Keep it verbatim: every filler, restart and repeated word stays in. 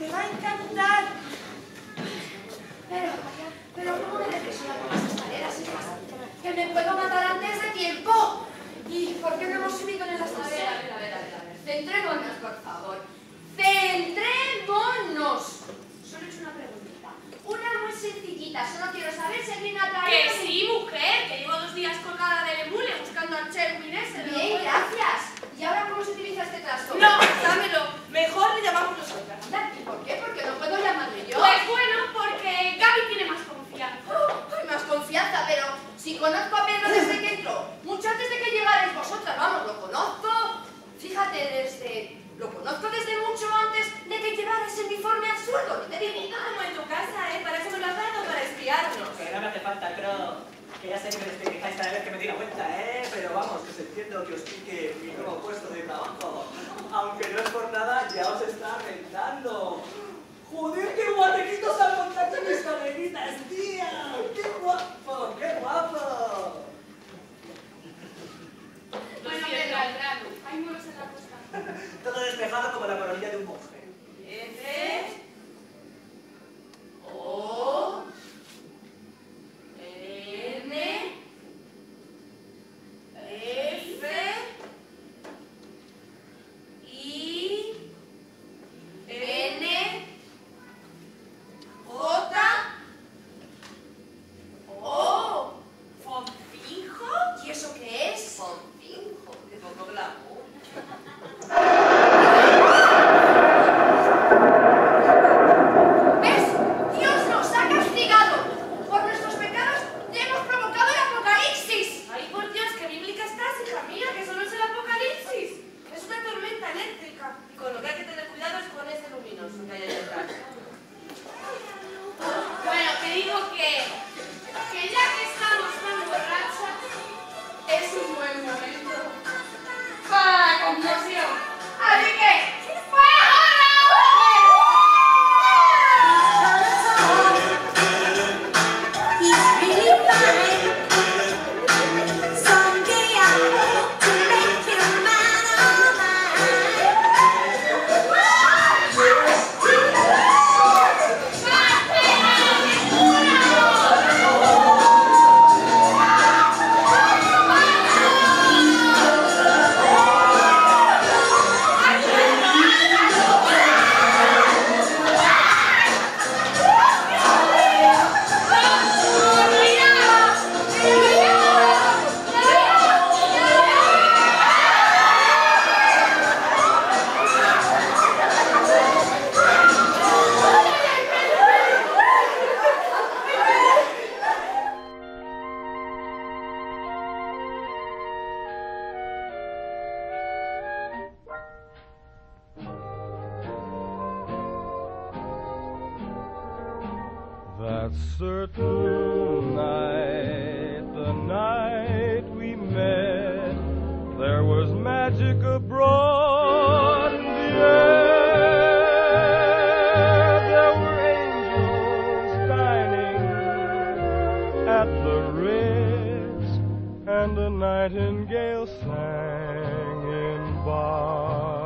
te va a encantar. Pero, pero ¿cómo me depresionan con las escaleras, hijas? Que me puedo matar antes de tiempo. ¿Y por qué no hemos subido en las escaleras? A ver, a ver, a ver, a ver. Centrémonos, por favor. ¡Centrémonos! Solo he hecho una preguntita. Una muy sencillita. Solo quiero saber si alguien ha traído... Que sí, mujer, que llevo dos días colgada del emule buscando a Cherwin ese. Bien, gracias. ¿Y ahora cómo se utiliza este trasto? No, dámelo. Mejor le llamamos nosotras. ¿Y por qué? Porque no puedo llamarle yo. Pues bueno, porque Gaby tiene más confianza. Oh, hay más confianza, pero si conozco a Pedro desde que entró, mucho antes de que llegarais vosotras, vamos, lo conozco. Fíjate, desde... Lo conozco desde mucho antes de que llevaras ese uniforme absurdo. Ni te digo nada. Como en tu casa, ¿eh? Para eso me lo has dado, para espiarnos. Que no me hace falta, pero que ya sé que me despedijáis cada vez que me diga vuelta, ¿eh? Pero vamos, que os entiendo que os pique mi nuevo puesto de trabajo. Aunque no es por nada, ya os está rentando. ¡Joder, qué guatequitos al contacto mis coleguitas, tía! ¡Qué guapo, qué guapo! Bueno, Pedro, al grano. Hay muros en la costa. Todo despejado como la coronilla de un monje. F O N F I N J O. ¿Fonfinjo? ¿Y eso qué es? Fonfinjo, de poco glamour. ¿Ves? Dios nos ha castigado. Por nuestros pecados le hemos provocado el apocalipsis. Ay, por Dios, qué bíblica estás, hija mía, que eso no es el apocalipsis. Es una tormenta eléctrica. Y con lo que hay que tener cuidado es con ese luminoso que hay ahí atrás. Bueno, te digo que, que ya que estamos tan borrachas, es un buen momento para la confusión. Así que, That certain night, the night we met, there was magic abroad in the air. There were angels dining at the Ritz, and a nightingale sang in bars.